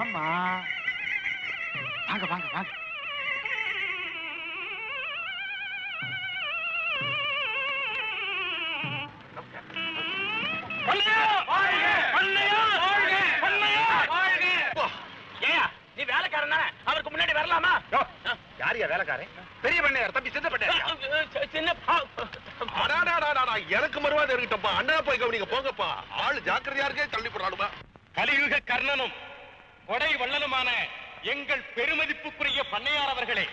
ஆமா, வாங்க வாங்க வாங்க. நீ வேலைக்காரன் தானே, அவருக்கு முன்னாடி வரலாமா? யாரியா வேலைக்காரன்? பெரிய பண்ணையார் தம்பி, சின்ன பண்ணையார். சின்ன எனக்கு மறுவாத இருக்கட்டப்பா. அண்ணா போய் கவனிங்க போங்கப்பா. ஆளு ஜாக்கிரதையா இருக்கே, தள்ளி போடுறாளுமா. கலியுக கர்ணனும் கொடை வள்ளலுமான எங்கள் பெருமதிப்புக்குரிய பண்ணையார் அவர்களே,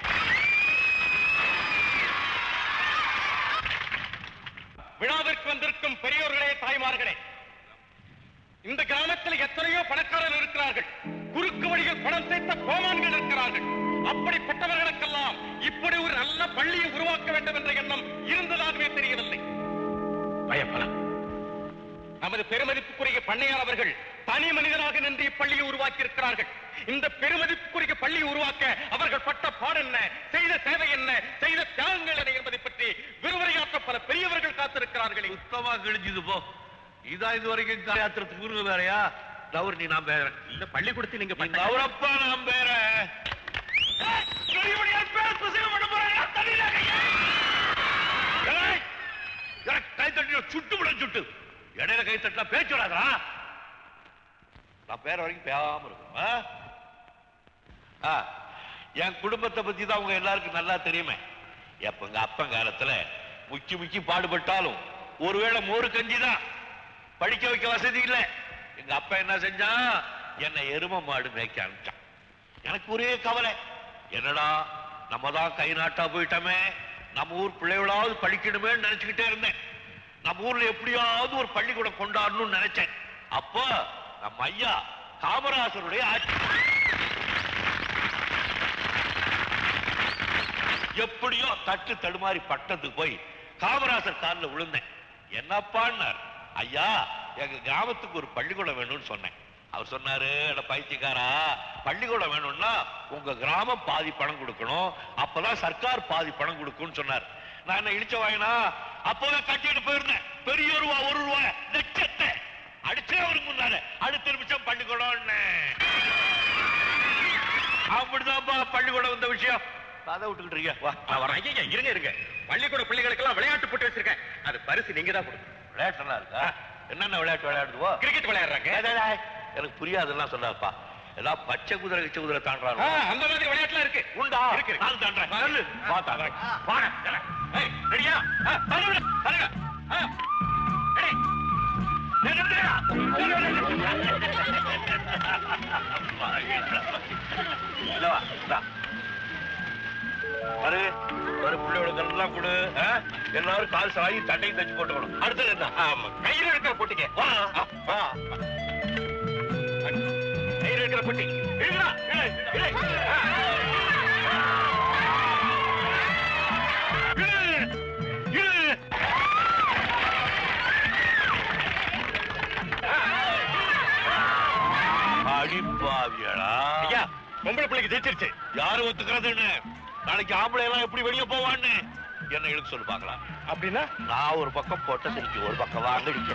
விழாவிற்கு வந்திருக்கும் பெரியோர்களே, தாய்மார்களே, இந்த கிராமத்தில் எத்தனையோ பணக்காரர்கள் இருக்கிறார்கள், குறுக்கு வழியில் பணம் சேர்த்த கோமான்கள் இருக்கிறார்கள். அப்படிப்பட்டவர்களுக்கெல்லாம் இப்படி ஒரு நல்ல பள்ளியை உருவாக்க வேண்டும் என்ற எண்ணம் இருந்ததாகவே தெரியவில்லை. பயப்பலாம். நமது பெருமதிப்புக்குரிய பண்ணையார் அவர்கள் தனி மனிதனாக நின்று இப்பள்ளியை உருவாக்கி இருக்கிறார்கள். இந்த பெருமதிப்புக்குரிய பள்ளியை உருவாக்க அவர்கள் பட்ட பாடு என்ன, செய்த சேவை என்ன, செய்த தியாகங்கள் என்ன என்பதை பற்றி விரிவுரையாற்ற பல பெரியவர்கள் காத்திருக்கிறார்கள். சுத்தமா கிழிஞ்சது போ. இதான் இது வரைக்கும் யாத்திரத்துக்கு ஊருக்கு வேறையா? கௌர் நீ நான் பேர இந்த பள்ளிக்கூடத்தில் நீங்க கௌரப்பா நான் பேர கை தட்டி சுட்டு விட சுட்டு இடையில கை தட்டா பேச்சு விடாதா? நான் பேர வரைக்கும் பேசாம இருக்கும். என் குடும்பத்தை பத்தி தான் உங்க எல்லாருக்கும் நல்லா தெரியுமே. எப்ப எங்க அப்பன் காலத்துல முக்கி முக்கி பாடுபட்டாலும் ஒருவேளை மோரு கஞ்சிதான், படிக்க வைக்க வசதி இல்லை. எங்க அப்பா என்ன செஞ்சான், என்னை எரும மாடு மேய்க்க அனுப்பிச்சான். எனக்கு ஒரே கவலை, என்னடா நம்ம தான் கை நாட்டா போயிட்டோமே, நம்ம ஊர் பிள்ளைகளாவது படிக்கணுமே நினைச்சுக்கிட்டே இருந்தேன். நம்ம ஊர்ல எப்படியாவது ஒரு பள்ளிக்கூடம் கொண்டாடணும்னு நினைச்சேன். அப்போ நம்ம ஐயா காமராசருடைய ஆட்சி. எப்படியோ தட்டு தடுமாறி பட்டத்துக்கு போய் காமராசர் காலில் விழுந்தேன். என்னப்பான்னார், ஐயா எங்க கிராமத்துக்கு ஒரு பள்ளிக்கூடம் வேணும்னு சொன்னேன். அவர் சொன்னாரு, பைத்தியக்காரா, பள்ளிக்கூடம் வேணும்னா உங்க கிராமம் பாதி பணம் கொடுக்கணும், அப்பதான் சர்க்கார் பாதி பணம் கொடுக்கும்னு சொன்னார். நான் என்ன இடிச்ச வாயினா அப்பவே கட்டிட்டு போயிருந்தேன். பெரிய ரூபா, 1 ரூபா லட்சத்தை அடிச்சே அவருக்கு முன்னால அடுத்த நிமிஷம் பள்ளிக்கூடம். அப்படிதான்ப்பா பள்ளிக்கூடம் வந்த விஷயம். கதை விட்டுக்கிட்டு இருக்கீங்க. இருங்க இருங்க, பள்ளிக்கூட பிள்ளைகளுக்கு எல்லாம் விளையாட்டு போட்டு வச்சிருக்கேன், அது பரிசு நீங்க தான் கொடுக்கணும். விளையாட்டு நல்லா இருக்கா? என்னென்ன விளையாட்டு விளையாடுவோ? கிரிக்கெட் விளையாடுறாங்க. எனக்கு புரியாதுலாம் சொன்னாப்பா. ஏதாவது பச்சை குதிரை கிச்சை குதிரை தாண்டாங்க, அந்த மாதிரி விளையாட்டுலாம் இருக்கு. உண்டா? இருக்கு. நான் தாண்டேன். ரெடியா? பிள்ளைகளுக்கு எல்லாம் கொடு. எல்லாரும் கால் சாயி தட்டையும் தச்சு போட்டுக்கணும். அடுத்தது என்ன? கையில் இருக்கிற போட்டிக்கு கையில் இருக்கிற போட்டி அடிப்பாவியடா. ஐயா, பொம்பளை பிள்ளைக்கு ஜெயிச்சிருச்சு. யாரு ஒத்துக்கிறதுன்னு? நாளைக்கு ஆம்பளை எல்லாம் எப்படி வெளியே போவான்னு என்ன இழுக்க சொல்லு பாக்கலாம். அப்படின்னா நான் ஒரு பக்கம் போட்ட சிரிக்கு, ஒரு பக்கம் வாங்கடிக்க.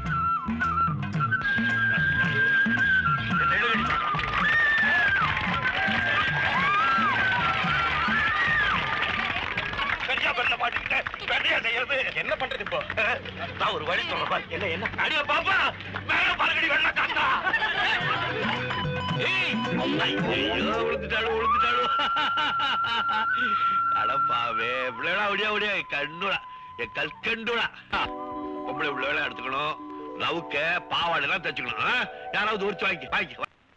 சரியா பெரிய மாட்டிக்கிட்டேன். பெரிய செய்யறது என்ன பண்றது இப்போ? நான் ஒரு வழி சொல்றேன். என்ன என்ன அடிய பாப்பா, மேல பறக்கடி வெள்ள காத்தா. விழுந்துட்டாலும் அடப்பாவே பிள்ளைகளா ஒடியா ஒடியா கண்ணுடா, என் கல்கண்டுடா. பொம்பளை பிள்ளைகளா எடுத்துக்கணும், லவுக்க பாவாடை எல்லாம் தச்சுக்கணும். யாராவது உரிச்சு வாங்கி வாங்கி.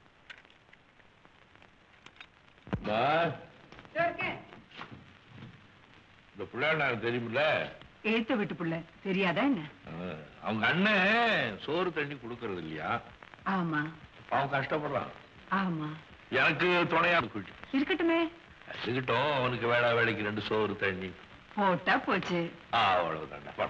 இந்த பிள்ளைகள தெரியுமில்ல, எழுத்த வீட்டு பிள்ளை தெரியாதா என்ன? அவங்க அண்ணன் சோறு தண்ணி கொடுக்கறது இல்லையா? ஆமா. அவன் கஷ்டப்படுறான். ஆமா. எனக்கு துணையா இருக்கட்டுமே. இருக்கட்டும், அவனுக்கு வேலைக்கு 2 சோறு தண்ணி போட்டா போச்சு. அவ்வளவுதான்.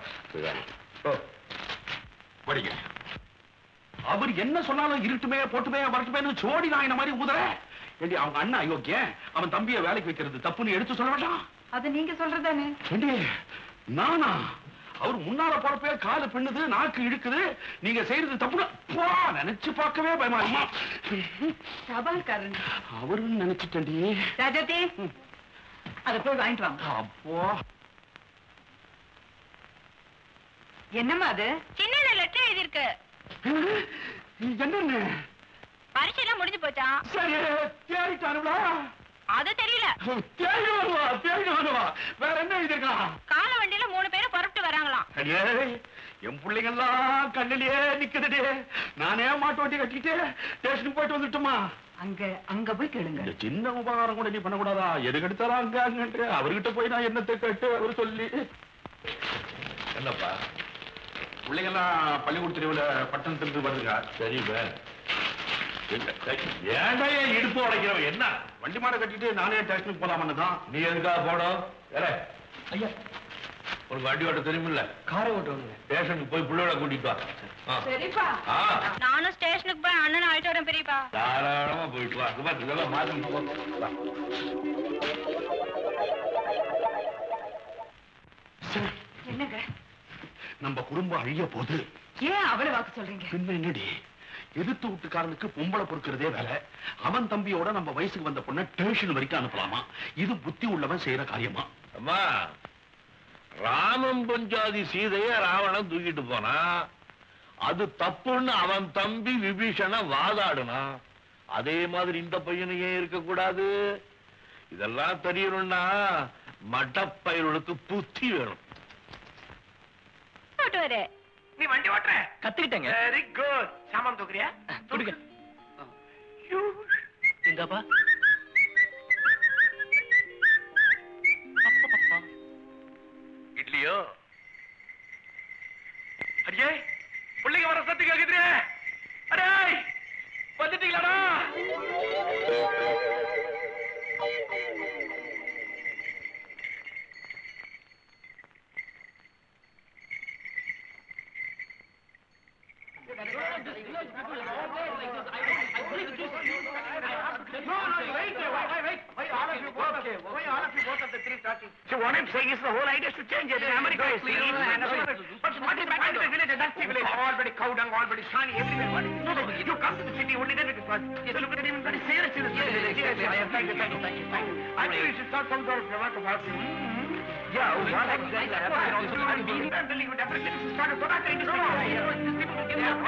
அவர் என்ன சொன்னாலும் இருட்டுமே போட்டுமே வரட்டுமே சோடி நாயின மாதிரி ஊதுற. அவங்க அண்ணன் அயோக்கியன், அவன் தம்பியை வேலைக்கு வைக்கிறது தப்புன்னு எடுத்து சொல்ல வேண்டாம். அது நீங்க சொல்றதானே? நானா? அவர் முன்னால போறப்பே காலு பின்னுது, நாக்கு இழுக்குது. நீங்க செய்யறது தப்புனா நினைச்சு பார்க்கவே பயமா இருக்குமா? தபால்காரன் அவருன்னு நினைச்சுட்டேன்டி. ராஜாத்தி, அதை போய் வாங்கிட்டு வாங்க. அப்போ என்னம்மா அது? சின்ன லெட்டர் எழுதிருக்கு. என்ன பரீட்சை எல்லாம் முடிஞ்சு போச்சா? சரி, தேடிட்டானுங்களா? அது தெரியல. தேடி வருவா. வேற என்ன எழுதிருக்கா? கால வண்டியில 3 பேரும் புறப்பட்டு வராங்களாம். என் பிள்ளைங்கெல்லாம் கண்ணிலேயே நிக்குதுடே. நானே மாட்டு வண்டி கட்டிட்டு ஸ்டேஷனுக்கு போயிட்டு வந்துட்டுமா? அங்க போய் கேளுங்க. இந்த சின்ன உபகாரம் கூட நீ பண்ணக்கூடாதா? எதுக்கு எடுத்தாலும் அங்க அவர்கிட்ட போய் நான் என்னத்தை கேட்டு அவர் சொல்லி. என்னப்பா பிள்ளைங்கெல்லாம் பள்ளிக்கூடத்துல பட்டணத்துல வருதுங்க. சரி ஏன்டா இடுப்பு உடைக்கிறவன்? என்ன வண்டி மாட கட்டிட்டு நானே ஸ்டேஷனுக்கு போலாமன்னு தான். நீ எதுக்காக போனோம்? ஐயா, ஒரு வண்டி ஓட்ட தெரியுமில்ல? காரை ஓட்டுவாங்க. ஸ்டேஷனுக்கு போய் பிள்ளையோட கூட்டிட்டு வா. சரிப்பா. நானும் ஸ்டேஷனுக்கு போய் அண்ணன் அழைச்சு வரேன் பெரியப்பா. தாராளமா போயிட்டு வா. இதெல்லாம் மாத்தி என்னங்க நம்ம குடும்பம் அழிய போகுது. ஏன் அவளை வாக்கு சொல்றீங்க? பின்ன என்னடி, எதிர்த்து வீட்டுக்காரனுக்கு பொம்பளை பொறுக்கிறதே வேலை. அவன் தம்பியோட நம்ம வயசுக்கு வந்த பொண்ணை ஸ்டேஷன் வரைக்கும் அனுப்பலாமா? இது புத்தி உள்ளவன் செய்யற காரியமா? அம்மா, ராமன் பஞ்சாதி சீதைய ராவணன் தூக்கிட்டு போனா அது தப்புன்னு அவன் தம்பி விபீஷண வாதாடுனா, அதே மாதிரி இந்த பையனையே இருக்க கூடாது. இதெல்லாம் தெரியணும்னா மட்டப்பயிர்களுக்கு புத்தி வேணும். நீ வண்டி ஓட்டுற? கத்துக்கிட்டேங்க. Very good. சாமான் தூக்குறியா? கொடுங்க. எங்கப்பா? இட்லியோ? அடியே, பிள்ளைங்க வர சத்து கேக்குது. அடே, வந்துட்டீங்களாடா? So what I'm saying is the whole idea is to change it. In America is clean and but what is back in the village? That's the village. Already cow dung, already shiny everywhere. What is no, you come to the city only then it is fun. So look at him, very serious in the village. Yes, thank you. I think we should start some sort of remark about him. Yeah, what exactly? I'm being telling you definitely to start a tobacco industry. These people will get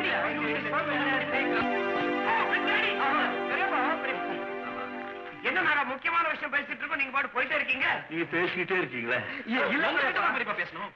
என்ன நான் முக்கியமான விஷயம் பேசிட்டு இருக்கோம், நீங்க பாட்டு போயிட்டே இருக்கீங்க. நீங்க பேசிக்கிட்டே இருக்கீங்களே. பேசணும்.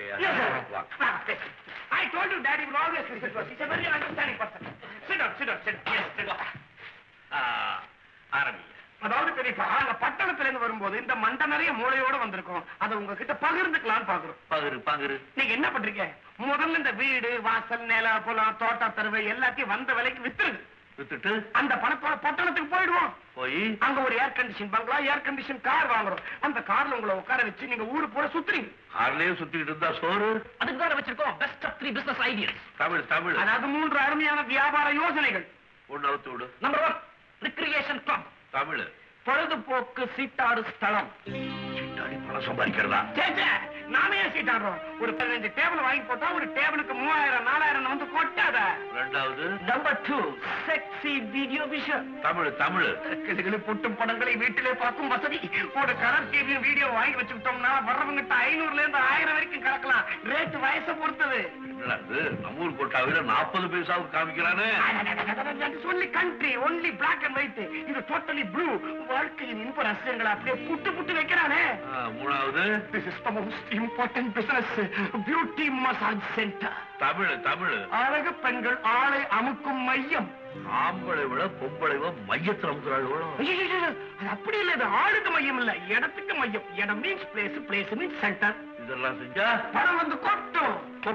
I told you daddy will always listen to us. He's a very understanding person. Sit down. Yes, sit down. ஆரம்பிங்க. அதாவது பெரியப்பா, நாங்க பட்டணத்துல இருந்து வரும்போது இந்த மண்டை நிறைய மூளையோட வந்திருக்கோம். அதை உங்ககிட்ட பகிர்ந்துக்கலாம்னு பாக்குறோம். பகிரு. நீங்க என்ன பண்றீங்க? முதல்ல இந்த வீடு, வாசல், நில, புலம், தோட்ட தருவை எல்லாத்தையும் வந்த விலைக்கு வித்துட்டு அந்த பணத்தோட பட்டணத்துக்கு போயிடுவோம். போய் அங்க ஒரு ஏர் கண்டிஷன் பங்களா, ஏர் கண்டிஷன் கார் வாங்குறோம். அந்த கார்ல உங்களை உட்கார வச்சு நீங்க ஊரு பூரா சுத்துறீங்க. கார்லயே சுத்திட்டு இருந்தா சோறு. அதுக்கு தான் வச்சிருக்கோம் best of 3 business ideas. Tamil அதாவது 3 அருமையான வியாபார யோசனைகள். ஒன்னு அவுத்து விடு. Number 1, recreation club. தமிழ் பொழுதுபோக்கு சீட்டாடு ஸ்தலம். சீட்டாடி பணம் சம்பாதிக்கிறதா? நாமே சீட்டாடுறோம். ஒரு 15 டேபிள் வாங்கி போட்டா ஒரு டேபிளுக்கு 3000 4000 வந்து கொட்டாத. ரெண்டாவது number 2, sexy video vision. Tamil கிளிகளி புட்டும் படங்களை வீட்டிலே பார்க்கும் வசதி. ஒரு கலர் டிவி வீடியோ வாங்கி வச்சுக்கிட்டோம்னா வர்றவங்கிட்ட 500ல இருந்து 1000 வரைக்கும் கலக்கலாம். ரேட் வயசை பொறுத்தது. நம்ம ஊர் கொட்டாவில 40 பைசாவுக்கு காமிக்கிறானே. Only country, only black and white. இது டோட்டலி ப்ளூ. வாழ்க்கையின் இன்ப ரசிகங்களை அப்படியே புட்டு வைக்கிறானே. மூணாவது, this is the most important business, beauty massage center. Tamil அழகு பெண்கள் ஆளை அமுக்கும் மையம். ஆம்பளை விட பொம்பளை மையத்தில் அமுக்கிறாள். அது அப்படி இல்ல, இது ஆளுக்கு மையம் இல்ல, இடத்துக்கு மையம். இடம் means place, place means centre. இதெல்லாம் செஞ்சா பணம் வந்து கொட்டும்.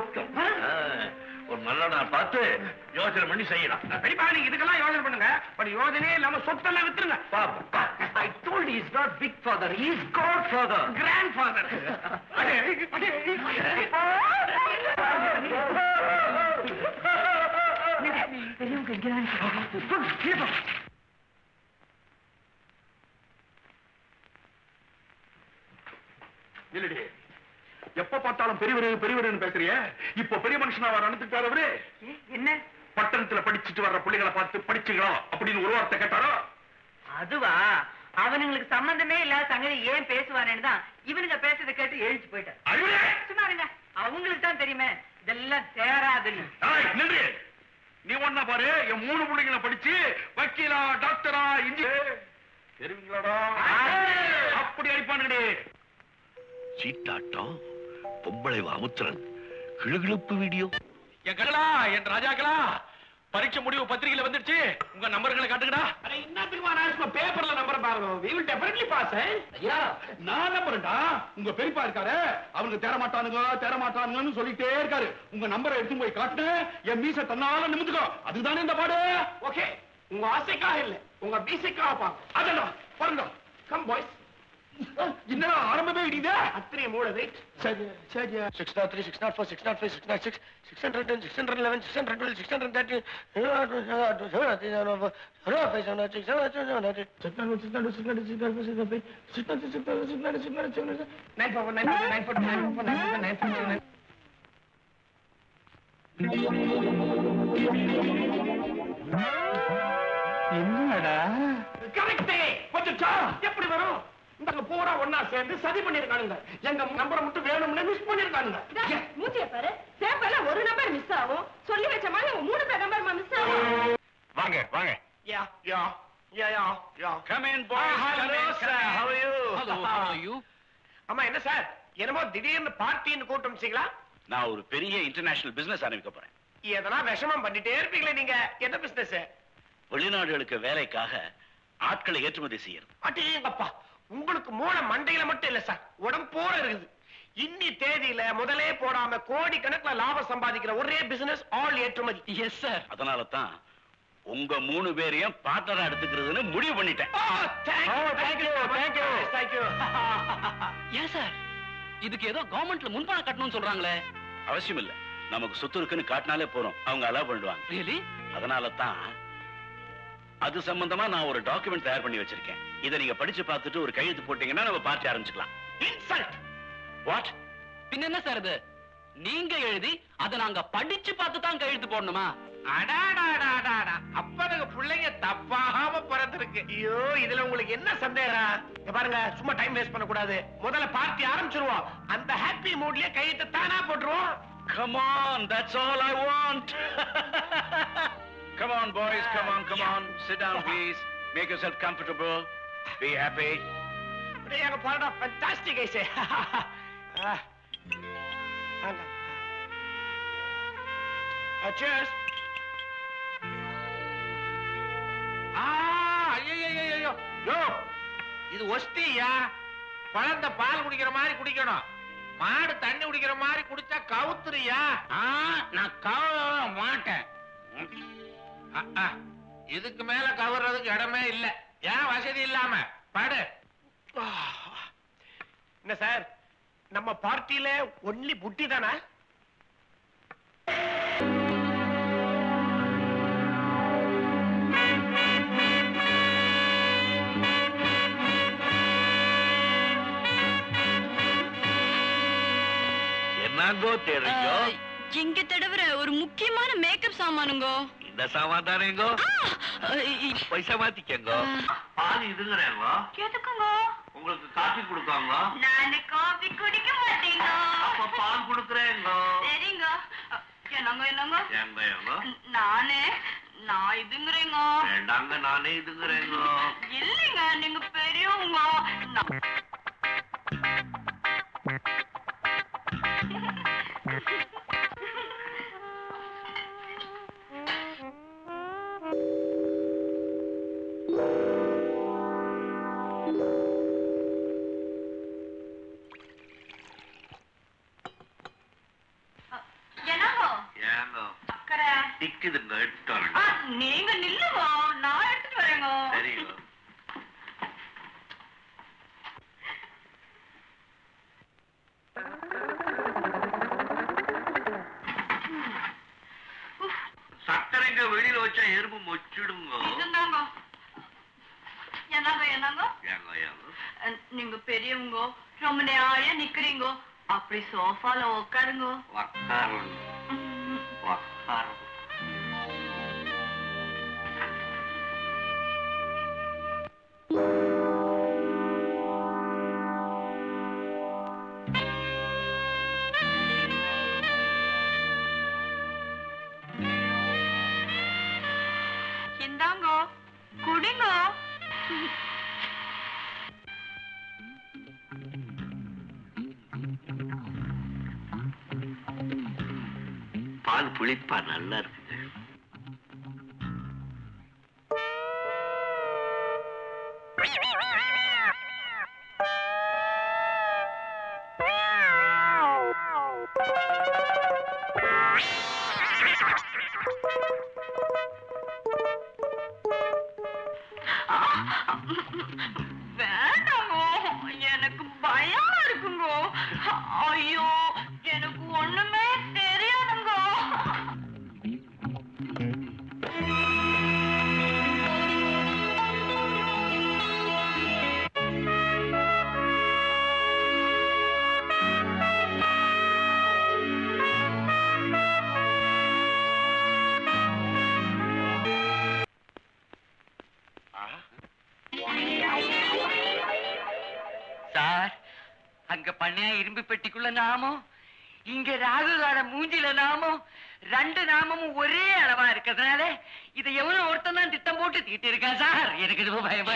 ஒரு நல்ல நாள் பார்த்து யோசனை பண்ணி செய்யலாம். பெரியப்பா, நீங்க இதுக்கெல்லாம் யோசனை பண்ணுங்க. பட் யோசனையே இல்லாம சொத்தெல்லாம் வித்துருங்க. I told you he's not big father, he is godfather, grandfather. எப்ப பார்த்தாலும் பெரியவருன்னு பேசுறிய? இப்ப பெரிய மனுஷனா வர நடந்துட்டாரு அவரு. என்ன பட்டணத்துல படிச்சுட்டு வர்ற பிள்ளைகளை பார்த்து படிச்சுங்களா அப்படின்னு ஒரு வார்த்தை கேட்டாரோ? அதுவா? அவனுங்களுக்கு சம்பந்தமே இல்லாத சங்கதி ஏன் பேசுவானேன்னு தான் இவனுங்க பேசுறதை கேட்டு எழுச்சி போயிட்டான். சும்மாருங்க, அவங்களுக்கு தான் தெரியுமே இதெல்லாம் சேராது. நீ ஒன்னா பாரு, என் 3 பிள்ளைங்களை படிச்சு வக்கீலா, டாக்டரா, இன்ஜினியர் தெரியுங்களாடா? அப்படி அடிப்பானுங்களே. சீட்டாட்டம், பொம்பளை அமுத்திரன், கிளுகிழுப்பு வீடியோ. என் கடலா, என் ராஜாக்களா, பரீட்சை முடிவு பத்திரிகையில வந்துருச்சு. உங்க நம்பர்களை காட்டுங்கடா. अरे இன்னத்துக்குமா நான் சும்மா பேப்பர்ல நம்பர் பாருங்க. we will definitely pass. ஐயா, நான் நம்புறேன்டா. உங்க பெரியப்பா இருக்காரு, அவங்க தேர மாட்டானுங்கன்னு சொல்லிட்டே இருக்காரு. உங்க நம்பரை எடுத்து போய் காட்டு, என் மீச தன்னால நிமிந்துக்கும். அதுதானே இந்த பாடு. ஓகே, உங்க ஆசைக்காக இல்ல, உங்க பீசைக்காக பாங்க. அதடா பாருங்க. Come boys. என்னடா ஆரம்பமே இடிதே. அத்தனை மூட வெயிட். சரி சரி. 603, 604, 605, 606, 610, 611, 612, 613, என்னடா கரெக்ட். வந்துச்சா? எப்படி வரும்? இந்த பூரா ஒண்ணா சேர்ந்து சதி பண்ணிருக்கானுங்க. எங்க நம்பரை மட்டும் வேணும்னு மிஸ் பண்ணிருக்கானுங்க. மூச்சிய பாரு, சேப்பல ஒரு நம்பர் மிஸ் ஆகும். சொல்லி வச்ச மாதிரி 3 பேர் நம்பர் மிஸ் ஆகும். வாங்க வாங்க. யா யா யா யா யா. Come in, boys. Hello sir, how are you? Hello, how are you? அம்மா என்ன சார், என்னமோ திடீர்னு பார்ட்டின்னு கூட்டம் வச்சீங்களா? நான் ஒரு பெரிய இன்டர்நேஷனல் பிசினஸ் ஆரம்பிக்க போறேன். எதனா விஷமம் பண்ணிட்டே இருப்பீங்களே நீங்க. என்ன பிசினஸ்? வெளிநாடுகளுக்கு வேலைக்காக ஆட்களை ஏற்றுமதி செய்யறது. அடேங்கப்பா, உங்களுக்கு மூளை மண்டையில மட்டும் இல்ல சார், உடம்பு போற இருக்குது. இன்னி தேதியில முதலே போடாம கோடி கணக்குல லாபம் சம்பாதிக்கிற ஒரே பிசினஸ் ஆல் ஏற்றுமதி. Yes sir. அதனால தான் உங்க 3 பேரையும் பார்ட்னரா எடுத்துக்கிறதுன்னு முடிவு பண்ணிட்டேன். ஏன் சார், இதுக்கு ஏதோ கவர்மெண்ட்ல முன்பணம் கட்டணும்னு சொல்றாங்களே? அவசியம் இல்ல, நமக்கு சொத்து இருக்குன்னு காட்டினாலே போறோம், அவங்க அலோவ் பண்ணிடுவாங்க. ரியலி? அதனால தான் அது சம்பந்தமா நான் ஒரு டாக்குமெண்ட் தயார் பண்ணி வச்சிருக்கேன். இதை நீங்க படிச்சு பார்த்துட்டு ஒரு கையெழுத்து போட்டீங்கன்னா நம்ம பார்ட்டி ஆரம்பிச்சுக்கலாம். இன்சல்ட். வாட்? பின்ன என்ன சார் இது? நீங்க எழுதி அதை நாங்க படிச்சு பார்த்து தான் கையெழுத்து போடணுமா? அடாடாடாடாடா, அப்பனுக்கு பிள்ளைங்க தப்பாகாம பிறந்திருக்கு. ஐயோ, இதுல உங்களுக்கு என்ன சந்தேகம்? இங்க பாருங்க, சும்மா டைம் வேஸ்ட் பண்ண கூடாது. முதல்ல பார்ட்டி ஆரம்பிச்சிருவோம். அந்த ஹாப்பி மூட்லயே கையெழுத்து தானா போட்டுருவோம். Come on, that's all I want. Come on, boys, come on. Sit down, please. Make yourself comfortable. Be happy. எங்க பாருடா, ஃபேண்டாஸ்டிக் ஐசே. Cheers. ஐயோ, இது ஒஸ்தியா? குழந்தை பால் குடிக்கிற மாதிரி குடிக்கணும். மாடு தண்ணி குடிக்கிற மாதிரி குடிச்சா கவுத்துறியா? நான் கவர மாட்டேன். இதுக்கு மேல கவர்றதுக்கு இடமே இல்ல. ஏன் வசதி இல்லாம பாடு. என்ன சார், நம்ம பார்ட்டியில ஒன்லி புட்டி தானே? என்னங்கோ தேடுறீங்க? இங்க தடவுற ஒரு முக்கியமான மேக்கப் சாமானுங்கோ. இந்த சாமான் தானேங்கோ? பைசா மாத்திக்கங்க. பால் இதுங்கிறேங்க. கேட்டுக்கோங்க. உங்களுக்கு காஃபி கொடுக்காங்க? நான் காபி குடிக்க மாட்டேங்க. அப்ப பால் கொடுக்குறேங்க. சரிங்க. என்னங்க ஏங்க நான் இதுங்கிறேங்க. வேண்டாங்க, நானே இதுங்கிறேங்க. இல்லைங்க, நீங்க பெரியவங்க. டிக்குதுங்க, எடுத்துட்டு நீங்க நில்லுங்க, நான் எடுத்துட்டு வரேங்க. சரிங்க. சக்கரைங்க வெளியில வச்சா எறும்பு மொச்சிடுங்க. என்னங்க ஏங்க நீங்க பெரியவங்க, ரொம்ப நேரம் நிக்கிறீங்க. அப்படி சோஃபால உட்காருங்க. இந்தாங்கோ குடிங்க. பால் புளிப்பா நல்லா இருக்குது. வேண்டாங்கோ, எனக்கு பயமா இருக்குங்கோ. ஐயோ, எனக்கு ஒண்ணுமே தெரியாதுங்கோ. சார், அங்க பண்ணையா இரும்பு பெட்டிக்குள்ள நாமம், இங்க ராகுகார மூஞ்சில நாமம், ரெண்டு நாமமும் ஒரே அளவா இருக்கிறதுனால இதை எவ்வளவு ஒருத்தன் தான் திட்டம் போட்டு தீட்டு இருக்கான் சார். எனக்கு இது பயமா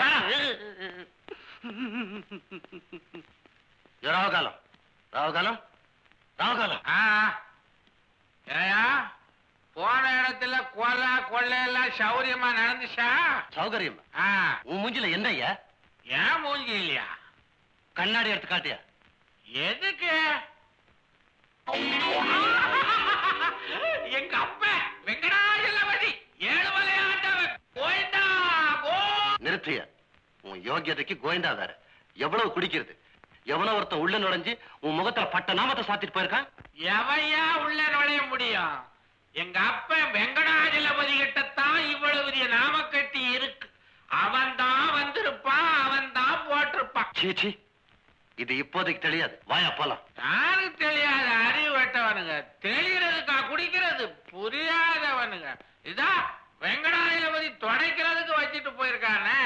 ராகுகாலம் ராகுகாலம் ராகுகாலம். ஏயா போன இடத்துல கொலை கொள்ளையெல்லாம் சௌரியமா நடந்துச்சா? சௌகரியம். உன் மூஞ்சில என்ன ஐயா? ஏன் மூஞ்சி இல்லையா? கண்ணாடி எடுத்து காட்டியா? எதுக்கு? எங்க அப்ப வெங்கடாஜலபதி ஏழுமலை ஆண்டவன் கோயந்தா கோ. நிறுத்திய. உன் யோகியதைக்கு கோயந்தா வேற. எவ்வளவு குடிக்கிறது? எவனோ ஒருத்தன் உள்ள நுழைஞ்சு உன் முகத்துல பட்ட நாமத்தை சாத்திட்டு போயிருக்கான். எவையா உள்ள நுழைய முடியும்? எங்க அப்ப வெங்கடாஜலபதி கிட்டத்தான் இவ்வளவு பெரிய நாமக்கட்டி இருக்கு. அவன் தான் வந்திருப்பான், அவன் தான் போட்டிருப்பான். சீச்சி, இது இப்போதைக்கு தெரியாது. வாயா போலாம். யாருக்கு தெரியாத அறிவு வெட்டவனுங்க, தெளிகிறதுக்கா குடிக்கிறது புரியாதவனுங்க. இதா வெங்கடாஜலபதி துடைக்கிறதுக்கு வச்சுட்டு போயிருக்கானே.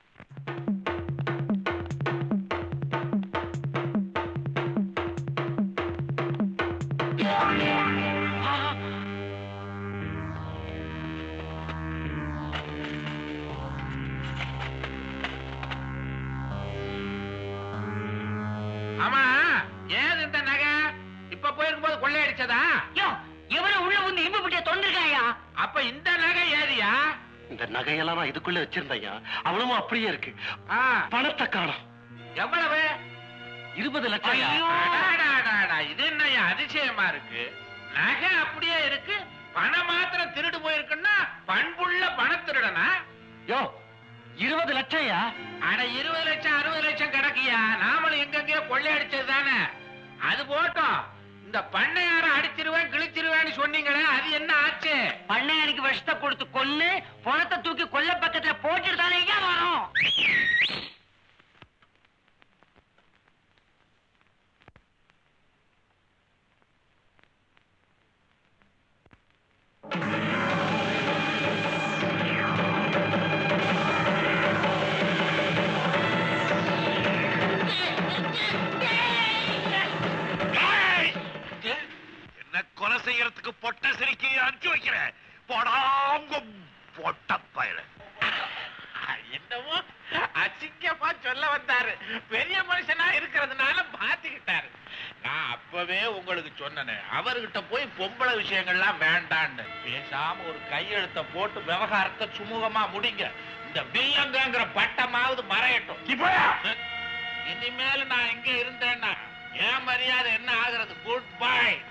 ஆமா, ஏது இந்த நகை இப்ப போயிருக்கும் போது கொள்ளையடிச்சதா? எவ்வளவு உள்ள வந்து இரும்பு பெட்டியை தொண்டிருக்காயா? அப்ப இந்த நகை ஏதியா? இந்த நகையெல்லாம் நான் இதுக்குள்ள வச்சிருந்தையா, அவளும் அப்படியே இருக்கு. பணத்தை காணோம். எவ்வளவு? 20 லட்சம். இது என்னையா அதிசயமா இருக்கு? நகை அப்படியே இருக்கு, பணம் மாத்திரம் திருடு போயிருக்குன்னா பண்புள்ள பண திருடனா? யோ, 20 லட்சம்யா. அட 20 லட்சம் 60 லட்சம் கிடக்கியா? நாமளும் எங்கெங்கயோ கொள்ளையடிச்சது தானே. அது போட்டோம், இந்த பண்ணையார அடிச்சிருவேன் கிழிச்சிருவேன்னு சொன்னீங்களே, அது என்ன ஆச்சு? பண்ணையாருக்கு விஷத்தை கொடுத்து கொன்னு பணத்தை தூக்கி கொல்ல பக்கத்துல போட்டுட்டு தானே வரும். என்ன கொலை செய்யறதுக்கு பொட்ட சிரிக்கி அனுப்பிச்சு வைக்கிறேன். போடாங்க பொட்ட பயல. என்னமோ அசிங்கமா சொல்ல வந்தாரு. பெரிய மனுஷனா இருக்கிறதுனால மாத்திக்கிட்டாரு. நான் அப்பவே உங்களுக்கு சொன்னேன், அவர்கிட்ட போய் பொம்பளை விஷயங்கள்லாம் வேண்டான்னு. பேசாம ஒரு கையெழுத்த போட்டு விவகாரத்தை சுமூகமா முடிங்க. இந்த வில்லங்கிற பட்டமாவது மறையட்டும். இனிமேல் நான் இங்க இருந்தேன்னா என் மரியாதை என்ன ஆகுறது? Good by.